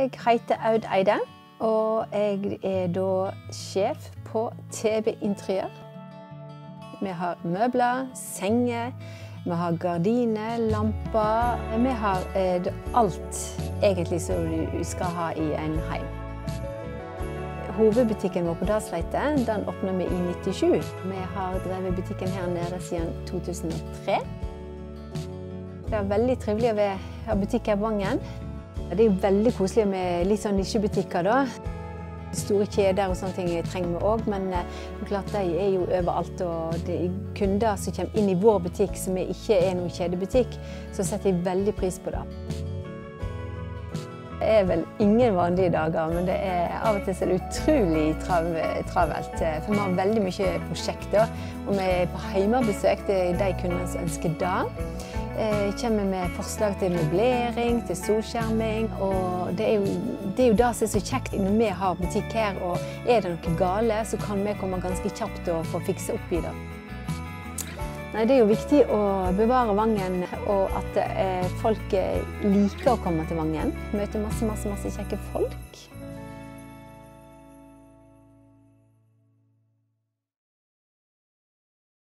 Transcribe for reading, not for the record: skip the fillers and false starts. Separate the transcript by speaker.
Speaker 1: Jeg heter Aud Eide, og jeg er da sjef på TB Interiør. Vi har møbler, senger, vi har gardiner, lamper. Vi har alt egentlig som du skal ha i en heim. Hovedbutikken vår på Dalsleite, den åpnet vi i 97. Vi har drevet butikken her nede siden 2003. Det er veldig trivelig å ha butikk her på Vangen. Det er veldig koselig med litt sånn nisjebutikker da. Store kjeder og sånne ting trenger vi også, men klart de er jo overalt, og det er kunder som kommer inn i vår butikk som ikke er noen kjedebutikk, så setter jeg veldig pris på det. Det er vel ingen vanlige dager, men det er av og til så utrolig travelt. For vi har veldig mye prosjekter, og vi er på hjemmebesøk til de kundene som ønsker det. Kommer med forslag til møblering, til solskjerming, og det er jo det som er så kjekt når vi har butikk her, og er det noe gale, så kan vi komme ganske kjapt og få fikse opp i det. Nei, det er jo viktig å bevare Vangen, og at folk liker å komme til Vangen. Møter masse kjekke folk.